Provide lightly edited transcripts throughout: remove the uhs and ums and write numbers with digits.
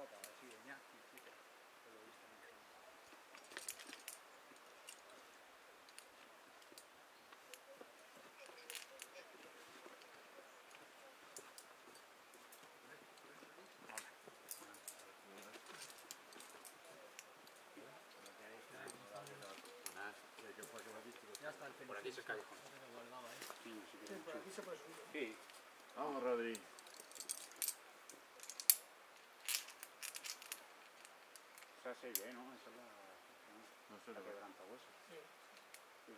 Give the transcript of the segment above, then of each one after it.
guapa, así de ñaki, etcétera. Yo lo he visto en el campo. Ya está el Por aquí se cae. Sí, por aquí se puede subir. Sí. Vamos, Rodri. Esa se ve, ¿no? Esa es la... No sé la lo que quebranta huesos. Sí. Sí.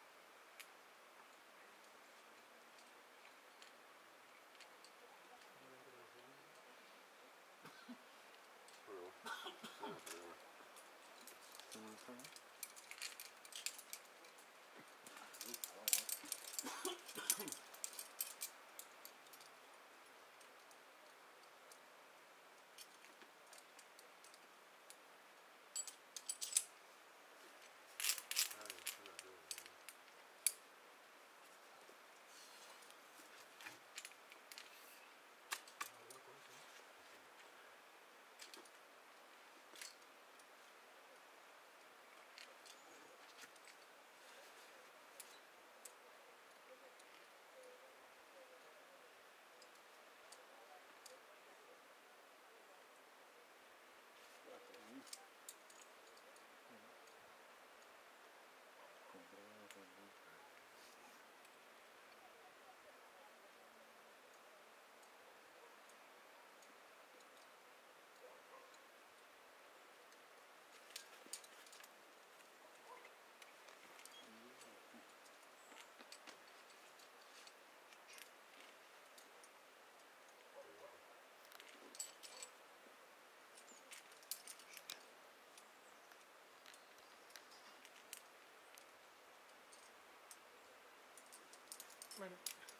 Bueno.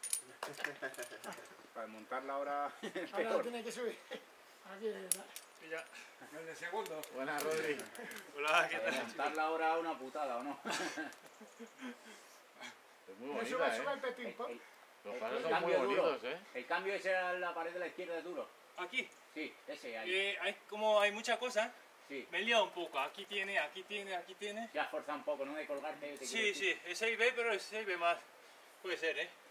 Para desmontarla ahora es Ahora peor. tiene que subir. Aquí, Y ya. el de segundo. Buenas, Rodri. Hola, ¿qué Para tal? desmontarla ahora una putada, ¿o no? Es muy Me bonita, sube el ¿eh? pepín pop. Los palos el son muy cambio duro. bonitos, ¿eh? El cambio ese era la pared de la izquierda de duro. Aquí. Sí, ese ahí. Como hay muchas cosas, Sí. me lío un poco. Aquí tiene, aquí tiene, aquí tiene. Ya has forzado un poco, ¿no? De colgarte. Sí, sí, es 6B, pero es 6B más. Puede ser, ¿eh?